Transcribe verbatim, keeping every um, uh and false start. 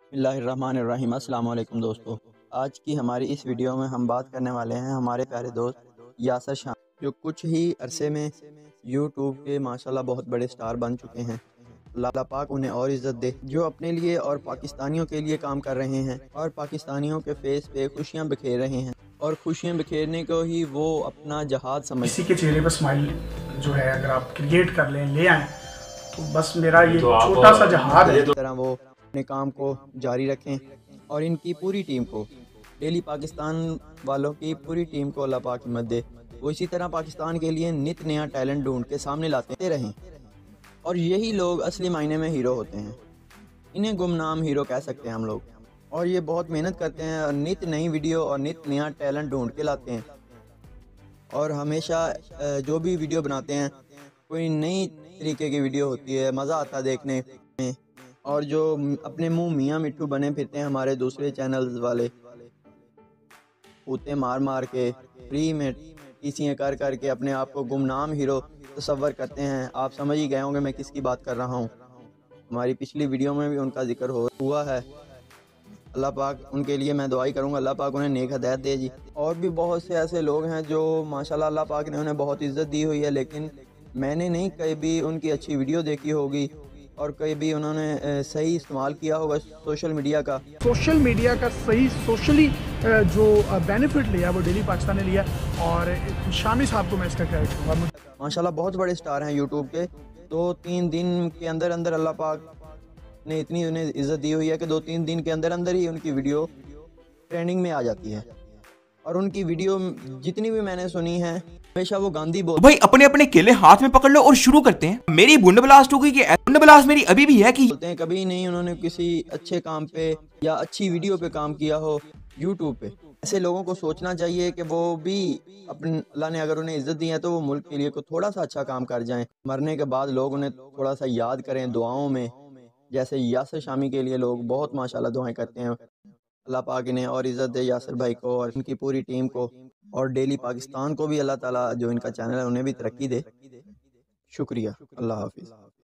बिस्मिल्लाहिर्रहमानिर्रहीम। अस्सलाम वालेकुम दोस्तों, आज की हमारी इस वीडियो में हम बात करने वाले हैं हमारे प्यारे दोस्त यासर शामी, जो कुछ ही अरसे में यूट्यूब के माशाल्लाह बहुत बड़े स्टार बन चुके हैं। अल्लाह पाक उन्हें और इज़्ज़त दे, जो अपने लिए और पाकिस्तानियों के लिए काम कर रहे हैं और पाकिस्तानियों के फेस पे खुशियाँ बिखेर रहे हैं, और खुशियाँ बिखेरने को ही वो अपना जहाद समझ। किसी के चेहरे पर स्माइल जो है अगर आप क्रिएट कर लें, ले आएँ, तो बस मेरा ये तो छोटा सा जहाद है। इस तरह वो अपने काम को जारी रखें और इनकी पूरी टीम को, डेली पाकिस्तान वालों की पूरी टीम को अल्लाह पाक हिम्मत दे। वो इसी तरह पाकिस्तान के लिए नित नया टैलेंट ढूंढ के सामने लाते रहें, और यही लोग असली मायने में हीरो होते हैं। इन्हें गुमनाम हीरो कह सकते हैं हम लोग, और ये बहुत मेहनत करते हैं और नित नई वीडियो और नित नया टैलेंट ढूंढ के लाते हैं, और हमेशा जो भी वीडियो बनाते हैं कोई नई तरीके की वीडियो होती है, मज़ा आता है देखने में। और जो अपने मुंह मियाँ मिट्ठू बने फिरते हैं हमारे दूसरे चैनल्स वाले, पूते मार मार के फ्री में टीसियाँ कर कर के अपने आप को गुमनाम हीरो तस्वर करते हैं। आप समझ ही गए होंगे मैं किसकी बात कर रहा हूँ। हमारी पिछली वीडियो में भी उनका जिक्र हो हुआ है। अल्लाह पाक उनके लिए मैं दुआई करूँगा, अल्लाह पाक उन्हें नेक हदायत दे जी। और भी बहुत से ऐसे लोग हैं जो माशाल्लाह अल्लाह पाक ने उन्हें बहुत इज़्ज़त दी हुई है, लेकिन मैंने नहीं कभी उनकी अच्छी वीडियो देखी होगी और कहीं भी उन्होंने सही इस्तेमाल किया होगा सोशल मीडिया का। सोशल मीडिया का सही सोशली जो बेनिफिट लिया वो डेली पाकिस्तान ने लिया, और शामी साहब को मैं इसका क्रेडिट दूंगा। माशाल्लाह बहुत बड़े स्टार हैं यूट्यूब के। दो तीन दिन के अंदर अंदर अल्लाह पाक ने इतनी उन्हें इज़्ज़त दी हुई है कि दो तीन दिन के अंदर अंदर ही उनकी वीडियो ट्रेंडिंग में आ जाती है। और उनकी वीडियो जितनी भी मैंने सुनी है हमेशा वो गांधी बोल भाई अपने अपने केले हाथ में पकड़ लो और शुरू करते हैं। मेरी बुंड ब्लास्ट हो गई कि बुंड ब्लास्ट मेरी अभी भी है कि बोलते हैं। कभी नहीं उन्होंने किसी अच्छे काम पे या अच्छी वीडियो पे काम किया हो यूट्यूब पे। ऐसे लोगों को सोचना चाहिए कि वो भी अपने, अल्लाह ने अगर उन्हें इज्जत दी है तो वो मुल्क के लिए को थोड़ा सा अच्छा काम कर जाएं। मरने के बाद लोग उन्हें थोड़ा सा याद करें दुआओं में, जैसे यासर शामी के लिए लोग बहुत माशाल्लाह दुआएं करते हैं। अल्लाह पाक इन्हें और इज़्ज़त दे यासर भाई को और इनकी पूरी टीम को, और डेली पाकिस्तान को भी अल्लाह ताला जो इनका चैनल है उन्हें भी तरक्की दे। शुक्रिया। अल्लाह हाफिज़।